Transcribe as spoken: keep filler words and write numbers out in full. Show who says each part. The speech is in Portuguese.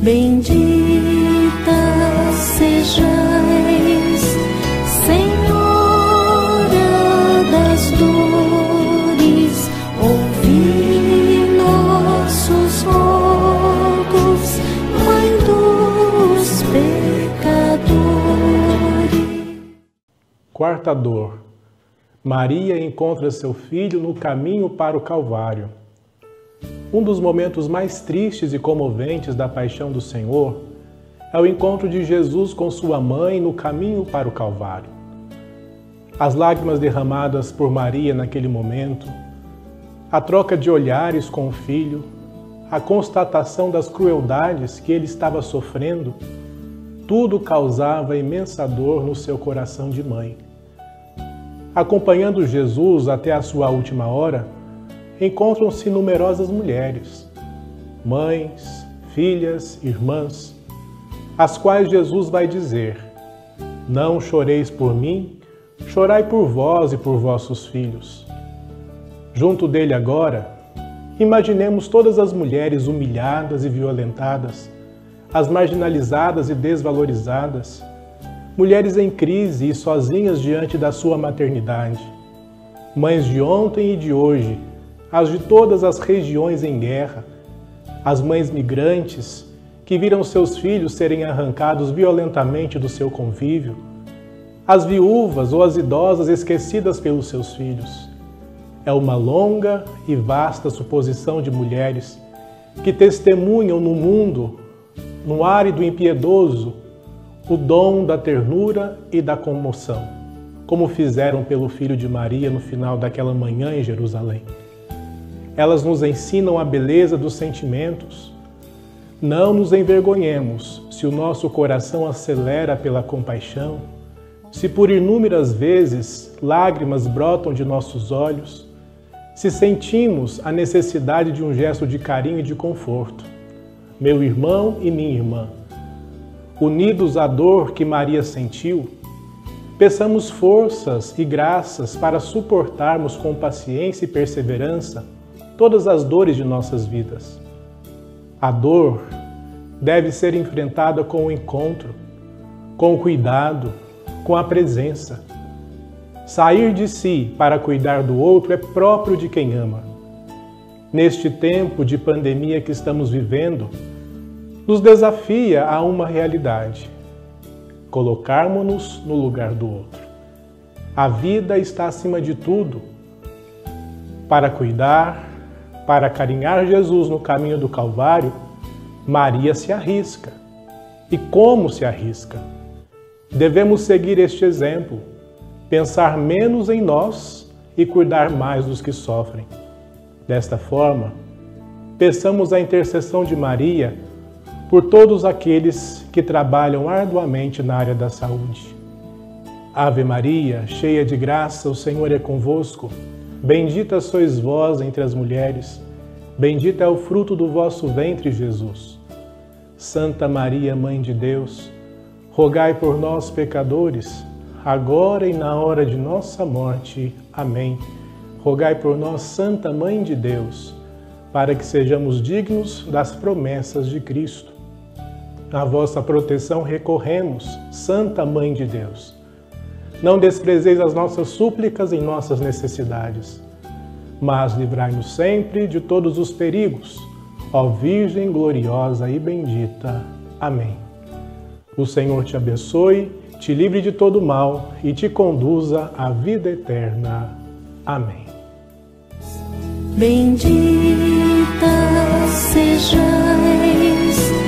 Speaker 1: Bendita sejais, Senhora das dores, ouvi nossos rogos, Mãe dos pecadores.
Speaker 2: Quarta dor. Maria encontra seu filho no caminho para o Calvário. Um dos momentos mais tristes e comoventes da paixão do Senhor é o encontro de Jesus com sua mãe no caminho para o Calvário. As lágrimas derramadas por Maria naquele momento, a troca de olhares com o filho, a constatação das crueldades que ele estava sofrendo, tudo causava imensa dor no seu coração de mãe. Acompanhando Jesus até a sua última hora, encontram-se numerosas mulheres, mães, filhas, irmãs, às quais Jesus vai dizer: não choreis por mim, chorai por vós e por vossos filhos. Junto dele agora, imaginemos todas as mulheres humilhadas e violentadas, as marginalizadas e desvalorizadas, mulheres em crise e sozinhas diante da sua maternidade, mães de ontem e de hoje, as de todas as regiões em guerra, as mães migrantes que viram seus filhos serem arrancados violentamente do seu convívio, as viúvas ou as idosas esquecidas pelos seus filhos. É uma longa e vasta suposição de mulheres que testemunham no mundo, no árido impiedoso, o dom da ternura e da comoção, como fizeram pelo filho de Maria no final daquela manhã em Jerusalém. Elas nos ensinam a beleza dos sentimentos. Não nos envergonhemos se o nosso coração acelera pela compaixão, se por inúmeras vezes lágrimas brotam de nossos olhos, se sentimos a necessidade de um gesto de carinho e de conforto. Meu irmão e minha irmã, unidos à dor que Maria sentiu, peçamos forças e graças para suportarmos com paciência e perseverança todas as dores de nossas vidas. A dor deve ser enfrentada com o encontro, com o cuidado, com a presença. Sair de si para cuidar do outro é próprio de quem ama. Neste tempo de pandemia que estamos vivendo, nos desafia a uma realidade: colocarmos-nos no lugar do outro. A vida está acima de tudo. Para cuidar, para carinhar Jesus no caminho do Calvário, Maria se arrisca. E como se arrisca? Devemos seguir este exemplo, pensar menos em nós e cuidar mais dos que sofrem. Desta forma, peçamos a intercessão de Maria por todos aqueles que trabalham arduamente na área da saúde. Ave Maria, cheia de graça, o Senhor é convosco. Bendita sois vós entre as mulheres, bendito é o fruto do vosso ventre, Jesus. Santa Maria, Mãe de Deus, rogai por nós, pecadores, agora e na hora de nossa morte. Amém. Rogai por nós, Santa Mãe de Deus, para que sejamos dignos das promessas de Cristo. À vossa proteção recorremos, Santa Mãe de Deus. Não desprezeis as nossas súplicas em nossas necessidades, mas livrai-nos sempre de todos os perigos, ó Virgem gloriosa e bendita. Amém. O Senhor te abençoe, te livre de todo mal e te conduza à vida eterna. Amém.
Speaker 1: Bendita sejais,